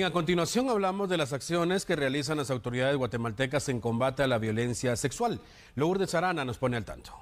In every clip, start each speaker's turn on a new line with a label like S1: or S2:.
S1: Bien, a continuación hablamos de las acciones que realizan las autoridades guatemaltecas en combate a la violencia sexual. Lourdes Arana nos pone al tanto.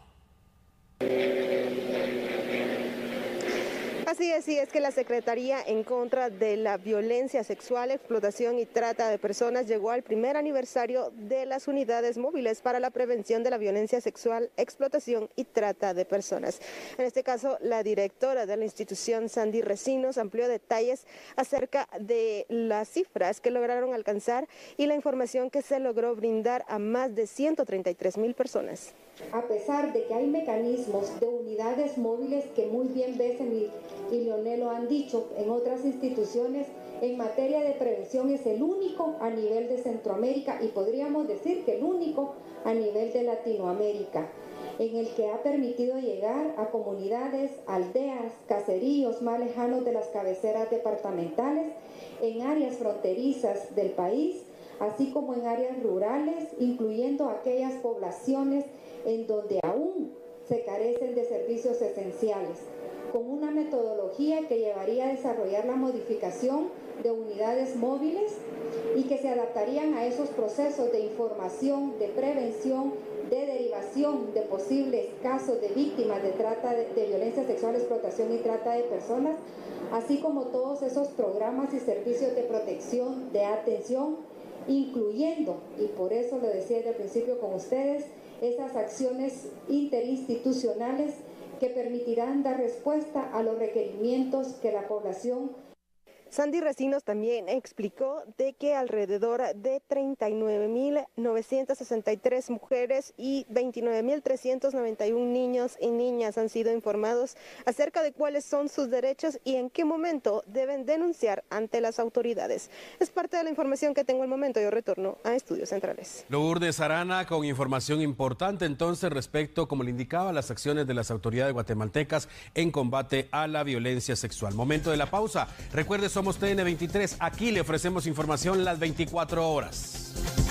S2: Así es que la Secretaría en contra de la violencia sexual, explotación y trata de personas llegó al primer aniversario de las unidades móviles para la prevención de la violencia sexual, explotación y trata de personas. En este caso, la directora de la institución, Sandy Recinos, amplió detalles acerca de las cifras que lograron alcanzar y la información que se logró brindar a más de 133,000 personas.
S3: A pesar de que hay mecanismos de unidades móviles que muy bien Besen y Leonel lo han dicho en otras instituciones, en materia de prevención es el único a nivel de Centroamérica y podríamos decir que el único a nivel de Latinoamérica, en el que ha permitido llegar a comunidades, aldeas, caseríos más lejanos de las cabeceras departamentales, en áreas fronterizas del país, así como en áreas rurales, incluyendo aquellas poblaciones en donde aún se carecen de servicios esenciales, con una metodología que llevaría a desarrollar la modificación de unidades móviles y que se adaptarían a esos procesos de información, de prevención, de derivación de posibles casos de víctimas de trata de violencia sexual, explotación y trata de personas, así como todos esos programas y servicios de protección, de atención, incluyendo, y por eso lo decía desde el principio con ustedes, esas acciones interinstitucionales que permitirán dar respuesta a los requerimientos que la población.
S2: Sandy Recinos también explicó de que alrededor de 39,963 mujeres y 29,391 niños y niñas han sido informados acerca de cuáles son sus derechos y en qué momento deben denunciar ante las autoridades. Es parte de la información que tengo al momento. Yo retorno a Estudios Centrales.
S1: Lourdes Arana con información importante entonces respecto, como le indicaba, las acciones de las autoridades guatemaltecas en combate a la violencia sexual. Momento de la pausa. Recuerde, somos TN23. Aquí le ofrecemos información las 24 horas.